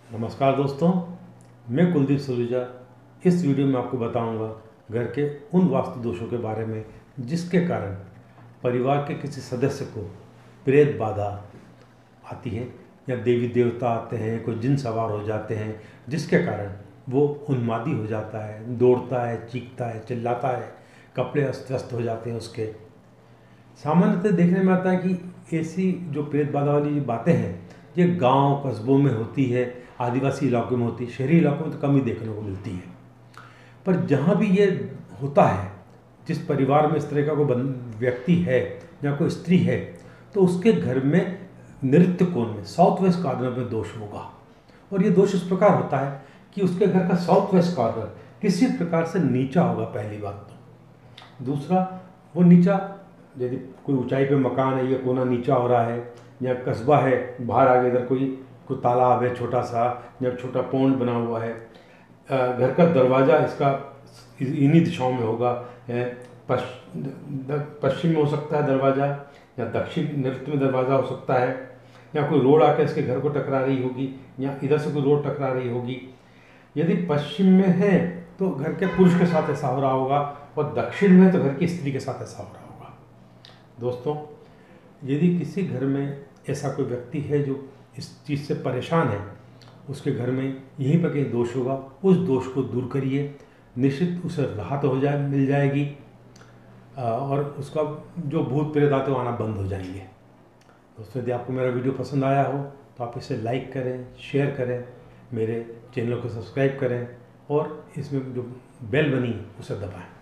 नमस्कार दोस्तों, मैं कुलदीप सलूजा। इस वीडियो में आपको बताऊंगा घर के उन वास्तु दोषों के बारे में जिसके कारण परिवार के किसी सदस्य को प्रेत बाधा आती है या देवी देवता आते हैं, कोई जिन सवार हो जाते हैं, जिसके कारण वो उन्मादी हो जाता है, दौड़ता है, चीखता है, चिल्लाता है, कपड़े अस्त व्यस्त हो जाते हैं उसके। सामान्यतः देखने में आता है कि ऐसी जो प्रेत बाधा वाली बातें हैं ये गांव कस्बों में होती है, आदिवासी इलाकों में होती है, शहरी इलाकों में तो कम ही देखने को मिलती है। पर जहाँ भी ये होता है, जिस परिवार में इस तरह का कोई व्यक्ति है या कोई स्त्री है, तो उसके घर में नृत्य कोण में साउथ वेस्ट कॉर्नर में दोष होगा। और ये दोष इस प्रकार होता है कि उसके घर का साउथ वेस्ट कॉर्नर किसी प्रकार से नीचा होगा, पहली बात तो। दूसरा, वो नीचा, यदि कोई ऊंचाई पे मकान है, ये कोना नीचा हो रहा है, या कस्बा है, बाहर आगे इधर कोई तालाब है छोटा सा, या छोटा पौंड बना हुआ है, घर का दरवाज़ा इसका इन्हीं दिशाओं में होगा, पश्चिम में हो सकता है दरवाज़ा, या दक्षिण नृत्य में दरवाज़ा हो सकता है, या कोई रोड आके इसके घर को टकरा रही होगी, या इधर से कोई रोड टकरा रही होगी। यदि पश्चिम में है तो घर के पुरुष के साथ ऐसा हो रहा होगा, और दक्षिण में तो घर की स्त्री के साथ ऐसा हो रहा होगा। दोस्तों, यदि किसी घर में ऐसा कोई व्यक्ति है जो इस चीज़ से परेशान है, उसके घर में यहीं पर कहीं दोष होगा, उस दोष को दूर करिए, निश्चित उसे राहत मिल जाएगी, और उसका जो भूत प्रेत आते वो आना बंद हो जाएंगे। दोस्तों, यदि आपको मेरा वीडियो पसंद आया हो तो आप इसे लाइक करें, शेयर करें, मेरे चैनल को सब्सक्राइब करें, और इसमें जो बेल बनी उसे दबाएं।